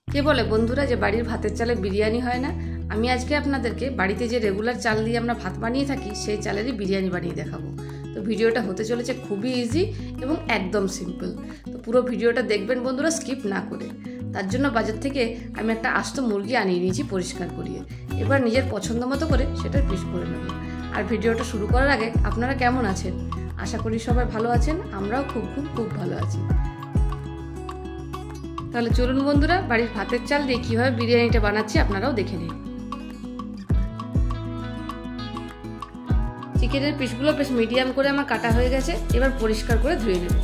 কে বলে বন্ধুরা যে বাড়ির ভাতের চালে বিরিয়ানি হয় না? আমি আজকে আপনাদেরকে বাড়িতে যে রেগুলার চাল দিয়ে আমরা ভাত বানিয়ে থাকি সেই চালেরই বিরিয়ানি বানিয়ে দেখাবো। তো ভিডিওটা হতে চলেছে খুবই ইজি এবং একদম সিম্পল। তো পুরো ভিডিওটা দেখবেন বন্ধুরা, স্কিপ না করে। তার জন্য বাজার থেকে আমি একটা আস্ত মুরগি আনিয়ে নিয়েছি পরিষ্কার করিয়ে। এবার নিজের পছন্দ মতো করে সেটা পিস করে নেব। আর ভিডিওটা শুরু করার আগে আপনারা কেমন আছেন? আশা করি সবাই ভালো আছেন, আমরাও খুব ভালো আছি। তাহলে চলুন বন্ধুরা, বাড়ির ভাতের চাল দিয়ে কীভাবে বিরিয়ানিটা বানাচ্ছি আপনারাও দেখে নিন। চিকেনের পিসগুলো বেশ মিডিয়াম করে আমার কাটা হয়ে গেছে, এবার পরিষ্কার করে ধুয়ে নেব।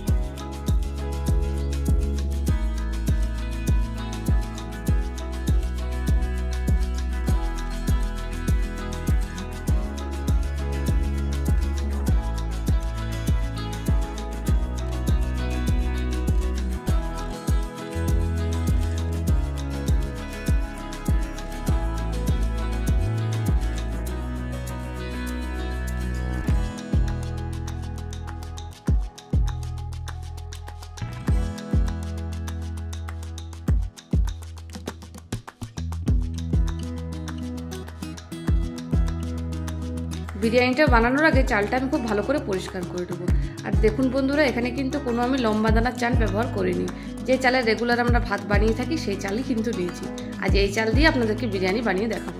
বিরিয়ানিটা বানানোর আগে চালটা আমি খুব ভালো করে পরিষ্কার করে দেবো। আর দেখুন বন্ধুরা, এখানে কিন্তু কোনো আমি লম্বা দানার চাল ব্যবহার করিনি। যে চালের রেগুলার আমরা ভাত বানিয়ে থাকি সেই চালই কিন্তু নিয়েছি। আজ এই চাল দিয়ে আপনাদেরকে বিরিয়ানি বানিয়ে দেখাবো।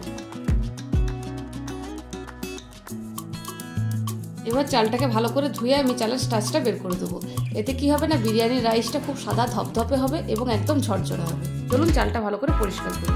এবার চালটাকে ভালো করে ধুয়ে আমি চালের স্টার্চটা বের করে দেবো। এতে কি হবে না, বিরিয়ানির রাইসটা খুব সাদা ধপধপে হবে এবং একদম ঝরঝরে হবে। চলুন চালটা ভালো করে পরিষ্কার করি।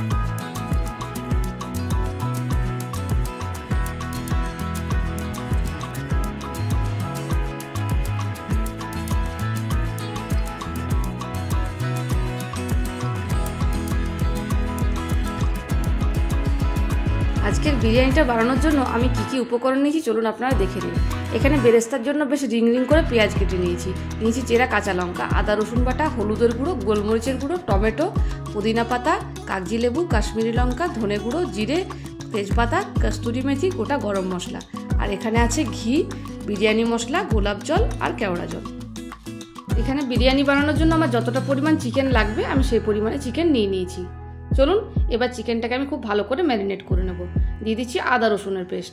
আজকের বিরিয়ানিটা বানানোর জন্য আমি কী উপকরণ নিয়েছি চলুন আপনারা দেখে নিন। এখানে বেরেস্তার জন্য বেশ রিং করে পেঁয়াজ কেটে নিয়েছি চেরা কাঁচা লঙ্কা, আদা রসুন বাটা, হলুদের গুঁড়ো, গোলমরিচের গুঁড়ো, টমেটো, পুদিনা পাতা, কাগজি লেবু, কাশ্মীরি লঙ্কা, ধনে গুঁড়ো, জিরে, তেজপাতা, কস্তুরি মেথি, গোটা গরম মশলা। আর এখানে আছে ঘি, বিরিয়ানি মশলা, গোলাপ জল আর কেওড়া জল। এখানে বিরিয়ানি বানানোর জন্য আমার যতটা পরিমাণ চিকেন লাগবে আমি সেই পরিমাণে চিকেন নিয়ে নিয়েছি। চলুন এবার চিকেনটাকে আমি খুব ভালো করে ম্যারিনেট করে নেব। দিয়ে দিচ্ছি আদা রসুনের পেস্ট,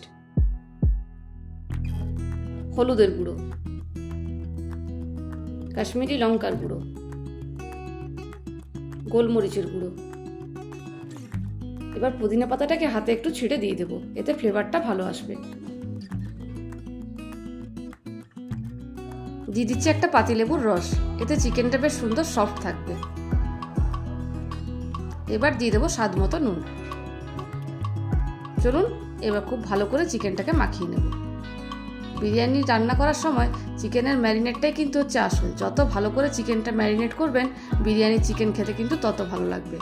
হলুদের গুঁড়ো, কাশ্মীরি লঙ্কার গুঁড়ো, গোলমরিচের গুঁড়ো। এবার পুদিনা পাতাটাকে হাতে একটু ছিঁড়ে দিয়ে দেবো, এতে ফ্লেভারটা ভালো আসবে। দিয়ে দিচ্ছি একটা পাতিলেবুর রস, এতে চিকেনটা বেশ সুন্দর সফট থাকবে। এবার দিয়ে দেবো স্বাদ মতো নুন। চলুন এবার খুব ভালো করে চিকেনটাকে মাখিয়ে নেব। বিরিয়ানি রান্না করার সময় চিকেনের ম্যারিনেটটাই কিন্তু হচ্ছে আসল। যত ভালো করে চিকেনটা ম্যারিনেট করবেন, বিরিয়ানির চিকেন খেতে কিন্তু তত ভালো লাগবে।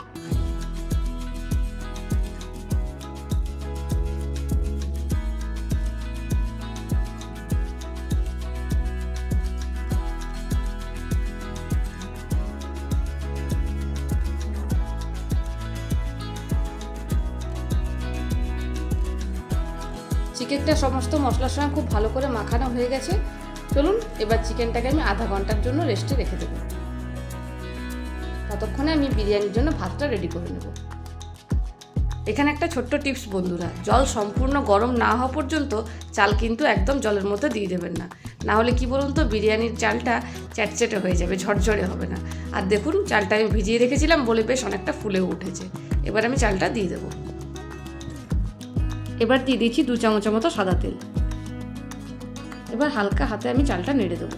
চিকেনটা সমস্ত মশলার সঙ্গে খুব ভালো করে মাখানো হয়ে গেছে। চলুন এবার চিকেনটাকে আমি আধা ঘন্টার জন্য রেস্টে রেখে দেবো। ততক্ষণে আমি বিরিয়ানির জন্য ভাতটা রেডি করে নেব। এখানে একটা ছোট্ট টিপস বন্ধুরা, জল সম্পূর্ণ গরম না হওয়া পর্যন্ত চাল কিন্তু একদম জলের মধ্যে দিয়ে দেবেন না। না হলে কি বলুন তো, বিরিয়ানির চালটা চ্যাটচ্যাটে হয়ে যাবে, ঝরঝরে হবে না। আর দেখুন চালটা আমি ভিজিয়ে রেখেছিলাম বলে বেশ অনেকটা ফুলেও উঠেছে। এবার আমি চালটা দিয়ে দেবো। এবার দিয়ে দিচ্ছি 2 চামচের মতো সাদা তেল। এবার হালকা হাতে আমি চালটা নেড়ে দেবো।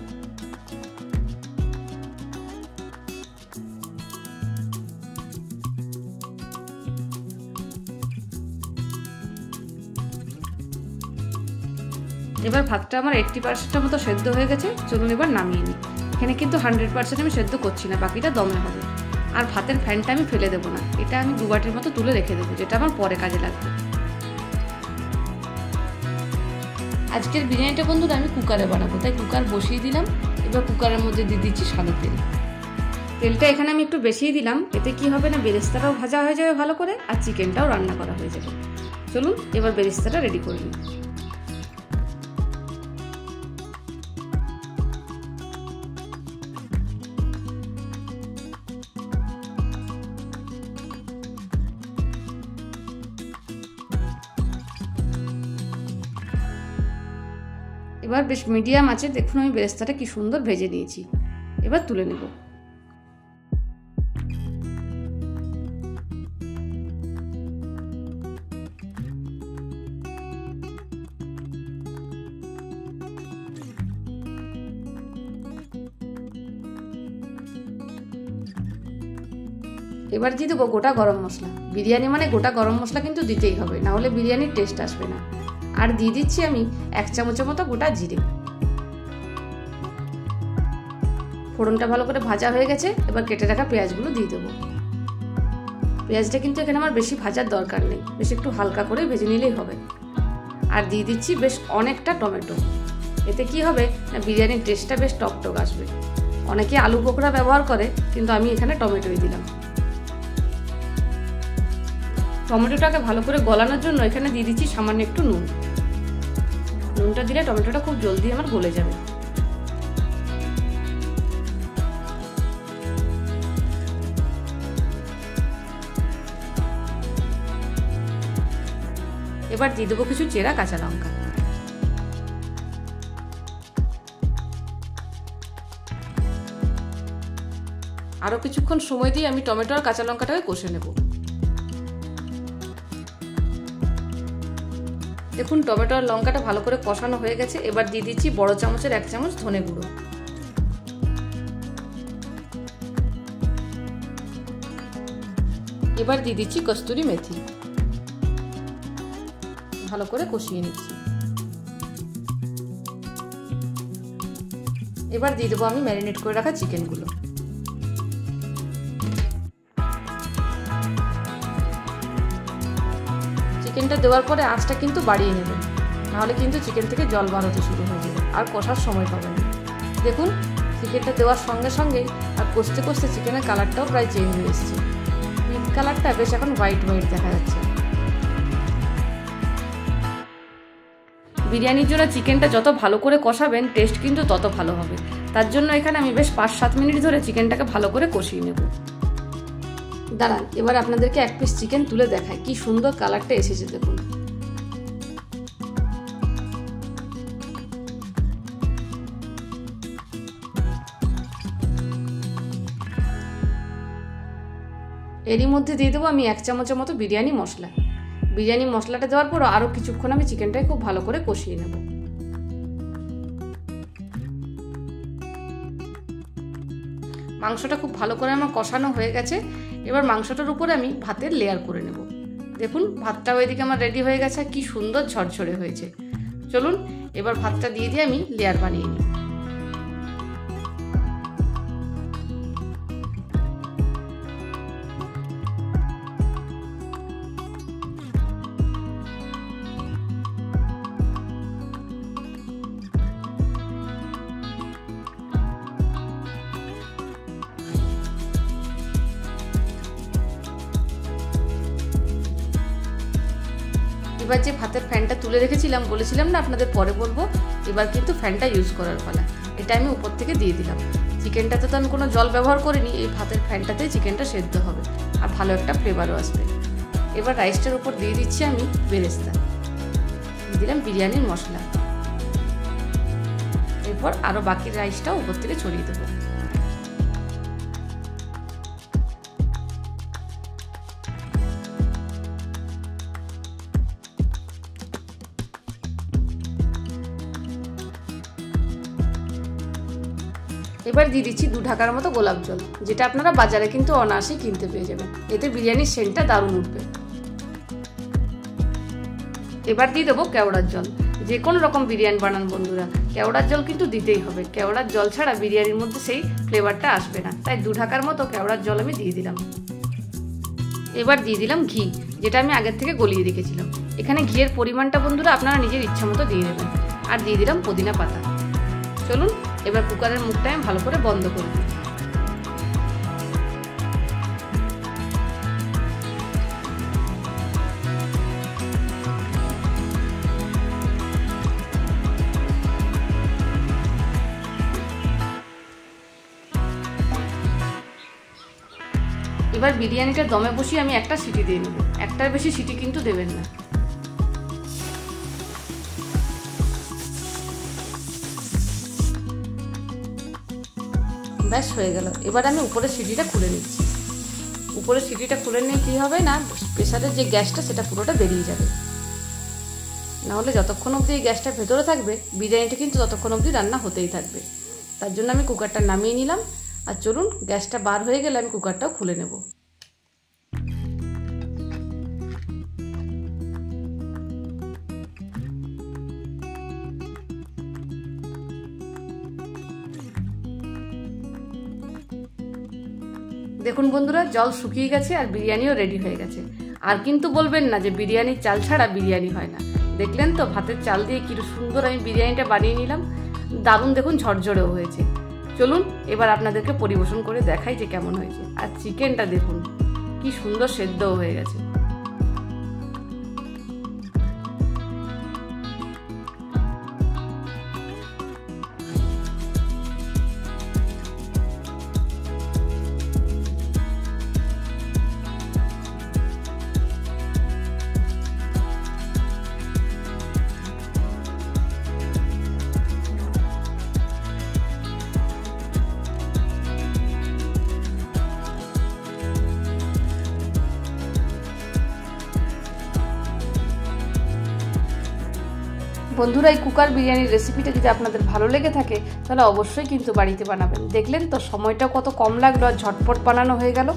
এবার ভাতটা আমার 80% মতো সেদ্ধ হয়ে গেছে। চলুন এবার নামিয়ে নিই। এখানে কিন্তু 100% আমি সেদ্ধ করছি না, বাকিটা দমে হবে। আর ভাতের ফ্যানটা আমি ফেলে দেবো না, এটা আমি 2 বাটির মতো তুলে রেখে দেবো, যেটা আমার পরে কাজে লাগবে। আজকের বিরিয়ানিটা বন্ধুরা আমি কুকারে বানাবো, তাই কুকার বসিয়ে দিলাম। এবার কুকারের মধ্যে দিয়ে দিচ্ছি সাদা তেল। তেলটা এখানে আমি একটু বেশিই দিলাম, এতে কি হবে না, বেরেস্তাটাও ভাজা হয়ে যাবে ভালো করে আর চিকেনটাও রান্না করা হয়ে যাবে। চলুন এবার বেরেস্তাটা রেডি করে নিই। এবার বেশ মিডিয়াম আছে, দেখুন আমি বেরেস্তাটা কি সুন্দর ভেজে নিয়েছি। এবার তুলে নেব। এবার দিয়ে দেবো গোটা গরম মশলা। বিরিয়ানি মানে গোটা গরম মশলা কিন্তু দিতেই হবে, না হলে বিরিয়ানির টেস্ট আসবে না। আর দিয়ে দিচ্ছি আমি 1 চামচের মতো গোটা জিরে। ফোড়নটা ভালো করে ভাজা হয়ে গেছে, এবার কেটে রাখা পেঁয়াজগুলো দিয়ে দেবো। পেঁয়াজটা কিন্তু এখানে আমার বেশি ভাজার দরকার নেই, বেশ একটু হালকা করে ভেজে নিলেই হবে। আর দিয়ে দিচ্ছি বেশ অনেকটা টমেটো। এতে কি হবে না, বিরিয়ানির টেস্টটা বেশ টকটক আসবে। অনেকে আলু বোখরা ব্যবহার করে, কিন্তু আমি এখানে টমেটোই দিলাম। টমেটোটাকে ভালো করে গলানোর জন্য এখানে দিয়ে দিচ্ছি সামান্য একটু নুন। নুনটা দিলে টমেটোটা খুব জলদি আমার গলে যাবে। এবার দিয়ে দেবো কিছু চেরা কাঁচা লঙ্কা। আরো কিছুক্ষণ সময় দিয়ে আমি টমেটো আর কাঁচা লঙ্কাটাকে কষে নেব। দেখুন টমেটো আর লঙ্কাটা ভালো করে কষানো হয়ে গেছে। এবার দিয়ে দিচ্ছি বড় চামচের 1 চামচ ধনে গুঁড়ো। এবার দিয়ে দিচ্ছি কস্তুরি মেথি। ভালো করে কষিয়ে নিচ্ছি। এবার দিয়ে দেবো আমি ম্যারিনেট করে রাখা চিকেনগুলো। চিকেনটা দেওয়ার পরে আঁচটা কিন্তু বাড়িয়ে নেবেন, নাহলে কিন্তু চিকেন থেকে জল বার হতে শুরু হয়ে যাবে আর কষার সময় পাবেন না। দেখুন চিকেনটা দেওয়ার সঙ্গে সঙ্গে আর কষতে কষতে চিকেনের কালারটাও প্রায় চেঞ্জ হয়ে এসেছে। পিঙ্ক কালারটা বেশ এখন হোয়াইট হোয়াইট দেখা যাচ্ছে। বিরিয়ানির জন্য চিকেনটা যত ভালো করে কষাবেন টেস্ট কিন্তু তত ভালো হবে। তার জন্য এখানে আমি বেশ 5-7 মিনিট ধরে চিকেনটাকে ভালো করে কষিয়ে নেব। দাঁড়ান, এবার আপনাদেরকে 1 পিস চিকেন তুলে দেখাই, কি সুন্দর কালারটা এসেছে দেখুন। এরই মধ্যে দিয়ে দেবো আমি 1 চামচের মতো বিরিয়ানি মশলা। বিরিয়ানি মশলাটা দেওয়ার পর আরও কিছুক্ষণ আমি চিকেনটাকে খুব ভালো করে কষিয়ে নেব। মাংসটা খুব ভালো করে আমার কষানো হয়ে গেছে। এবার মাংসটার উপরে আমি ভাতের লেয়ার করে নেব। দেখুন ভাতটাও এদিকে আমার রেডি হয়ে গেছে, কি সুন্দর ঝরঝরে হয়েছে। চলুন এবার ভাতটা দিয়ে আমি লেয়ার বানিয়ে নিই। এবার যে ভাতের ফ্যানটা তুলে রেখেছিলাম, বলেছিলাম না আপনাদের পরে বলবো, এবার কিন্তু ফ্যানটা ইউজ করার পালা। এটা আমি উপর থেকে দিয়ে দিলাম। চিকেনটাতে তো আমি কোনো জল ব্যবহার করিনি, এই ভাতের ফ্যানটাতেই চিকেনটা সেদ্ধ হবে আর ভালো একটা ফ্লেভারও আসবে। এবার রাইসটার উপর দিয়ে দিচ্ছি আমি বেরেস্তা, দিয়ে দিলাম বিরিয়ানির মশলা। এরপর আরও বাকি রাইসটাও উপর থেকে ছড়িয়ে দেবো। এবার দিয়ে দিচ্ছি 2 ঢাকার মতো গোলাপ জল, যেটা আপনারা বাজারে কিন্তু অনায়াসেই কিনতে পেয়ে যাবেন। এতে বিরিয়ানির সেন্টটা দারুণ উঠবে। এবার দিয়ে দেবো কেওড়ার জল। যে কোনো রকম বিরিয়ানি বানান বন্ধুরা, কেওড়ার জল কিন্তু দিতেই হবে। কেওড়ার জল ছাড়া বিরিয়ানির মধ্যে সেই ফ্লেভারটা আসবে না, তাই 2 ঢাকার মতো কেওড়ার জল আমি দিয়ে দিলাম। এবার দিয়ে দিলাম ঘি, যেটা আমি আগের থেকে গলিয়ে রেখেছিলাম। এখানে ঘিয়ের পরিমাণটা বন্ধুরা আপনারা নিজের ইচ্ছা মতো দিয়ে দেবেন। আর দিয়ে দিলাম পুদিনা পাতা। চলুন এবার কুকারের মুখটা আমি ভালো করে বন্ধ করে দিই। এবার বিরিয়ানিটা দমে বসিয়ে আমি একটা সিটি দিয়ে নেব। একটার বেশি সিটি কিন্তু দেবেন না। ব্যাস হয়ে গেল। এবার আমি উপরের সিটিটা খুলে নিচ্ছি। উপরের সিটিটা খুলে নিয়ে কী হবে না, প্রেসারের যে গ্যাসটা সেটা পুরোটা বেরিয়ে যাবে। নাহলে যতক্ষণ অবধি এই গ্যাসটা ভেতরে থাকবে বিরিয়ানিটা কিন্তু ততক্ষণ অবধি রান্না হতেই থাকবে। তার জন্য আমি কুকারটা নামিয়ে নিলাম। আর চলুন গ্যাসটা বার হয়ে গেলে আমি কুকারটাও খুলে নেব। দেখুন বন্ধুরা, জল শুকিয়ে গেছে আর বিরিয়ানিও রেডি হয়ে গেছে। আর কিন্তু বলবেন না যে বিরিয়ানির চাল ছাড়া বিরিয়ানি হয় না। দেখলেন তো ভাতের চাল দিয়ে কি সুন্দর আমি বিরিয়ানিটা বানিয়ে নিলাম। দারুণ দেখুন, ঝরঝরেও হয়েছে। চলুন এবার আপনাদেরকে পরিবেশন করে দেখাই যে কেমন হয়েছে। আর চিকেনটা দেখুন কি সুন্দর সেদ্ধও হয়ে গেছে। বন্ধুরা, এই কুকার বিরিয়ানির রেসিপিটা যদি আপনাদের ভালো লেগে থাকে তাহলে অবশ্যই কিন্তু বাড়িতে বানাবেন। দেখলেন তো সময়টা কত কম লাগলো আর ঝটপট বানানো হয়ে গেল।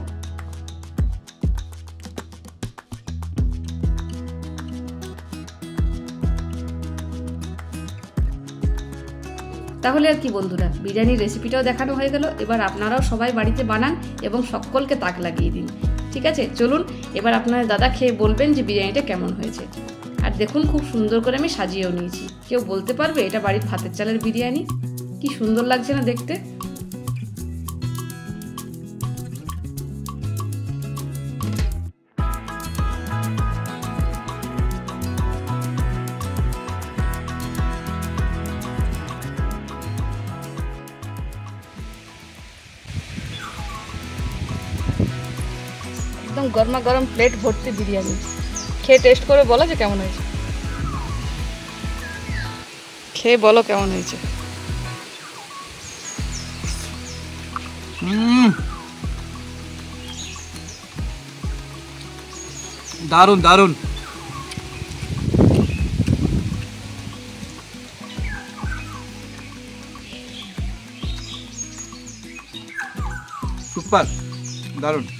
তাহলে আর কি বন্ধুরা, বিরিয়ানির রেসিপিটাও দেখানো হয়ে গেল। এবার আপনারাও সবাই বাড়িতে বানান এবং সকলকে তাক লাগিয়ে দিন। ঠিক আছে, চলুন এবার আপনার দাদা খেয়ে বলবেন যে বিরিয়ানিটা কেমন হয়েছে। আর দেখুন খুব সুন্দর করে আমি সাজিয়েও নিয়েছি। কেউ বলতে পারবে এটা বাড়ির ভাতের চালের বিরিয়ানি? কি সুন্দর লাগছে না দেখতে। একদম গরমা গরম প্লেট ভর্তি বিরিয়ানি। খেয়ে টেস্ট করে বলো যে কেমন হয়েছে। খেয়ে বলো কেমন হয়েছে। দারুণ দারুণ। সুপার, দারুণ।